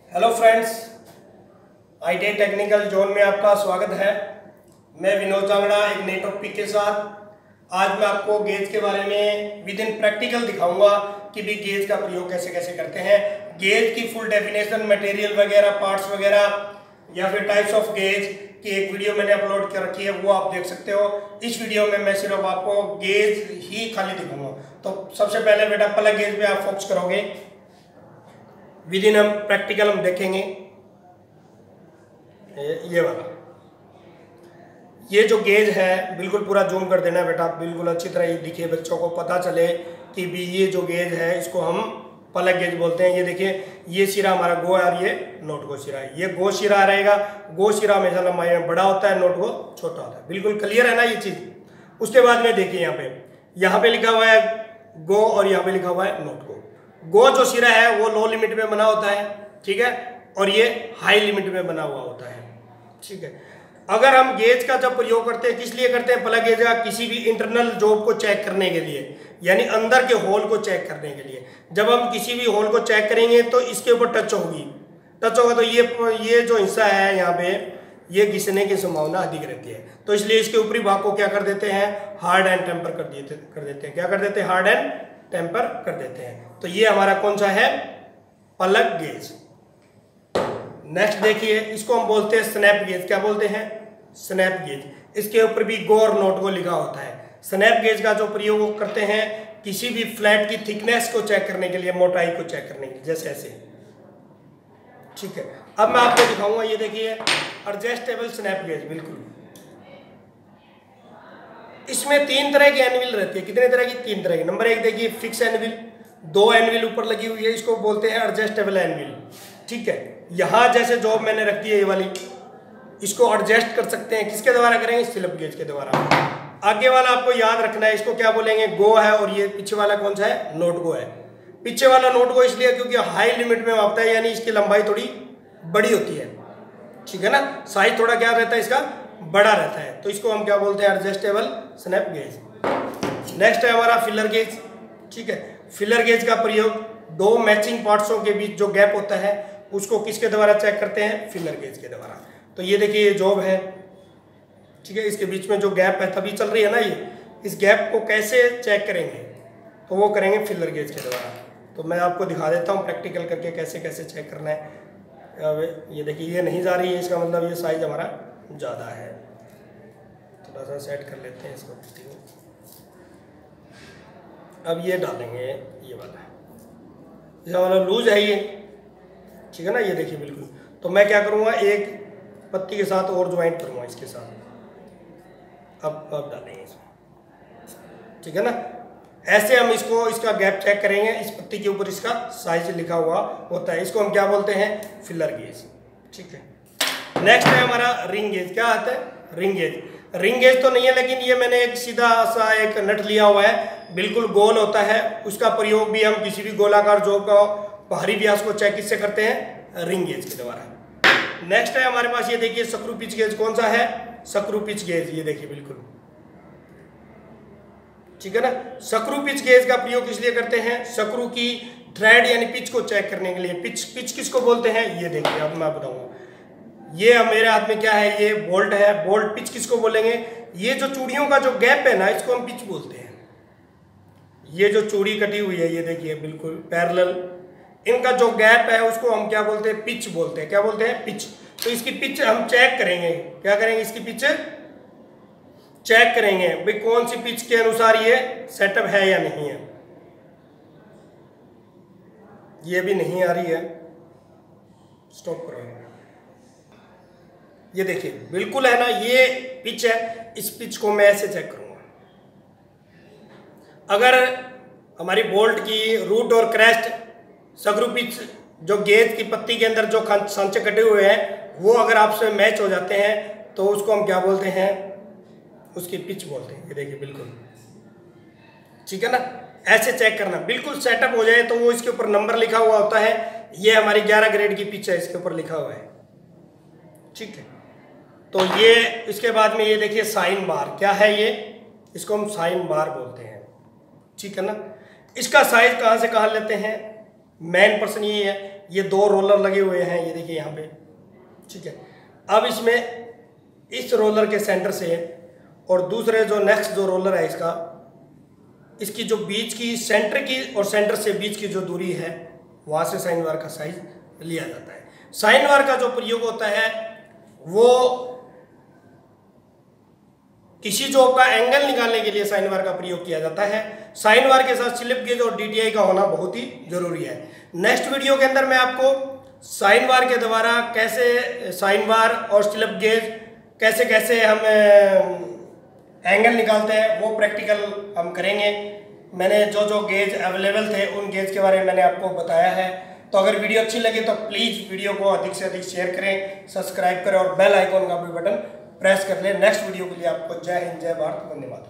Hello friends, IT technical zone में आपका स्वागत है। मैं विनोद जांगड़ा एक नए टॉपिक के साथ आज मैं आपको गेज के बारे में विद इन प्रैक्टिकल दिखाऊंगा कि भी गेज का प्रयोग कैसे कैसे करते हैं। गेज की फुल डेफिनेशन, मटेरियल वगैरह, पार्ट्स वगैरह या फिर टाइप्स ऑफ गेज की एक वीडियो मैंने अपलोड कर रखी है, वो आप देख सकते हो। इस वीडियो में मैं सिर्फ आपको गेज ही खाली दिखाऊंगा। तो सबसे पहले बेटा प्लग गेज पे आप फोकस करोगे। विद इन हम प्रैक्टिकल हम देखेंगे ये वाला। ये जो गेज है बिल्कुल पूरा जूम कर देना बेटा, बिल्कुल अच्छी तरह ये दिखे, बच्चों को पता चले कि भी ये जो गेज है इसको हम प्लग गेज बोलते हैं। ये देखिए, ये सिरा हमारा गो है और ये नोट गो सिरा है। ये गो सिरा रहेगा, गो सिरा हमेशा लंबाई में बड़ा होता है, नोट गो छोटा होता है। बिल्कुल क्लियर है ना ये चीज। उसके बाद में देखिए यहाँ पे लिखा हुआ है गो और यहाँ पे लिखा हुआ है नोट गो। गो जो सिरा है वो लो लिमिट में बना होता है, ठीक है, और ये हाई लिमिट में बना हुआ होता है, ठीक है। अगर हम गेज का जब प्रयोग करते हैं, किस लिए करते हैं प्लग गेज का? किसी भी इंटरनल जॉब को चेक करने के लिए, यानी अंदर के होल को चेक करने के लिए। जब हम किसी भी होल को चेक करेंगे तो इसके ऊपर टच होगा तो ये जो हिस्सा है यहाँ पे, ये घिसने की संभावना अधिक रहती है। तो इसलिए इसके ऊपरी भाग को क्या कर देते हैं, हार्ड एंड टेम्पर कर देते हैं। क्या कर देते हैं? हार्ड एंड टेम्पर कर देते हैं। तो ये हमारा कौन सा है? Plug gauge. नेक्स्ट देखिए, इसको हम बोलते हैं स्नैप गेज। क्या बोलते हैं? Snap gauge. इसके ऊपर भी गो और नोट गो लिखा होता है। स्नैप गेज का जो प्रयोग करते हैं किसी भी फ्लैट की थिकनेस को चेक करने के लिए, मोटाई को चेक करने के लिए, जैसे ऐसे, ठीक है। अब मैं आपको दिखाऊंगा, ये देखिए एडजस्टेबल स्नैप गेज। बिल्कुल इसमें 3 तरह की एनविल रहती है। कितने तरह की? 3 तरह की। नंबर 1 देखिए फिक्स एनविल, 2 एनविल ऊपर लगी हुई है, इसको बोलते हैं एडजस्टेबल एनविल, ठीक है। यहाँ जैसे जॉब मैंने रख दी है ये वाली, इसको एडजस्ट कर सकते हैं। किसके द्वारा करेंगे? स्लिप गेज के द्वारा। आगे वाला आपको याद रखना है, इसको क्या बोलेंगे? गो है, और ये पीछे वाला कौन सा है? नोट गो है। पीछे वाला नोट गो इसलिए क्योंकि हाई लिमिट में मापता है, यानी इसकी लंबाई थोड़ी बड़ी होती है, ठीक है ना। साइज थोड़ा क्या रहता है इसका? बड़ा रहता है। तो इसको हम क्या बोलते हैं? Adjustable snap gauge. नेक्स्ट है हमारा फिलर गेज, ठीक है। फिलर गेज का प्रयोग 2 मैचिंग पार्ट्सों के बीच जो गैप होता है उसको किसके द्वारा चेक करते हैं? फिलर गेज के द्वारा। तो ये देखिए ये जॉब है, ठीक है, इसके बीच में जो गैप है तभी चल रही है ना ये, इस गैप को कैसे चेक करेंगे? तो वो करेंगे फिलर गेज के द्वारा। तो मैं आपको दिखा देता हूँ प्रैक्टिकल करके कैसे कैसे चेक करना है। ये देखिए ये नहीं जा रही है, इसका मतलब ये साइज हमारा ज़्यादा है। थोड़ा सा सेट कर लेते हैं इसको। अब ये डालेंगे, ये वाला इसका मतलब लूज है ये, ठीक है ना। ये देखिए बिल्कुल। तो मैं क्या करूँगा, एक पत्ती के साथ और ज्वाइंट करूँगा इसके साथ। अब डालेंगे इसमें, ठीक है ना। ऐसे हम इसका गैप चेक करेंगे। इस पत्ती के ऊपर इसका साइज लिखा हुआ होता है, इसको हम क्या बोलते हैं? फिलर गेज, ठीक है। नेक्स्ट है हमारा रिंग गेज। क्या आता है? Ring gauge. रिंग गेज तो नहीं है, लेकिन ये मैंने एक सीधा सा एक नट लिया हुआ है, बिल्कुल गोल होता है। उसका प्रयोग भी हम किसी भी गोलाकार जॉब का बाहरी व्यास को चेक किससे करते हैं? रिंग गेज के द्वारा। नेक्स्ट है हमारे पास, ये देखिए स्क्रू पिच गेज। कौन सा है? Screw pitch gauge. ये देखिए बिल्कुल, ठीक है ना। स्क्रू पिच गेज का प्रयोग किस लिए करते हैं? स्क्रू की थ्रेड यानी पिच को चेक करने के लिए। पिच किसको बोलते हैं? ये देखिए अब मैं बताऊंगा। ये मेरे हाथ में क्या है? ये बोल्ट है। बोल्ट पिच किसको बोलेंगे? ये जो चूड़ियों का जो गैप है ना, इसको हम पिच बोलते हैं। ये जो चूड़ी कटी हुई है, ये देखिए बिल्कुल पैरेलल, इनका जो गैप है उसको हम क्या बोलते हैं? पिच बोलते हैं। क्या बोलते हैं? पिच। तो इसकी पिच हम चेक करेंगे। क्या करेंगे? इसकी पिच चेक करेंगे भाई कौन सी पिच के अनुसार ये सेटअप है या नहीं है। ये भी नहीं आ रही है, स्टॉप करो। ये देखिए बिल्कुल है ना, ये पिच है। इस पिच को मैं ऐसे चेक करूंगा। अगर हमारी बोल्ट की रूट और क्रेस्ट, स्क्रू पिच, जो गेज की पत्ती के अंदर जो सांचे कटे हुए हैं, वो अगर आपसे मैच हो जाते हैं तो उसको हम क्या बोलते हैं? उसकी पिच बोलते हैं। ये देखिए बिल्कुल, ठीक है ना। ऐसे चेक करना, बिल्कुल सेटअप हो जाए तो वो इसके ऊपर नंबर लिखा हुआ होता है। ये हमारी 11 ग्रेड की पिच है, इसके ऊपर लिखा हुआ है, ठीक है। तो ये इसके बाद में ये देखिए साइन बार। क्या है ये? इसको हम साइन बार बोलते हैं, ठीक है ना। इसका साइज कहाँ से कहाँ लेते हैं? मेन प्रश्न ये है। ये 2 रोलर लगे हुए हैं, ये देखिए यहाँ पे, ठीक है। अब इसमें इस रोलर के सेंटर से और दूसरे जो नेक्स्ट जो रोलर है इसकी जो बीच की सेंटर की और सेंटर से बीच की जो दूरी है वहाँ से साइन बार का साइज लिया जाता है। साइन बार का जो प्रयोग होता है वो किसी जॉब का एंगल निकालने के लिए साइन बार का प्रयोग किया जाता है। साइन बार के साथ स्लिप गेज और DTI का होना बहुत ही जरूरी है। नेक्स्ट वीडियो के अंदर मैं आपको साइन बार के द्वारा कैसे साइन बार और स्लिप गेज कैसे कैसे हम एंगल निकालते हैं वो प्रैक्टिकल हम करेंगे। मैंने जो जो गेज अवेलेबल थे उन गेज के बारे में मैंने आपको बताया है। तो अगर वीडियो अच्छी लगे तो प्लीज़ वीडियो को अधिक से अधिक शेयर करें, सब्सक्राइब करें और बेल आइकॉन का भी बटन प्रेस कर लें। नेक्स्ट वीडियो के लिए आपको जय हिंद, जय भारत, वंदे मातरम।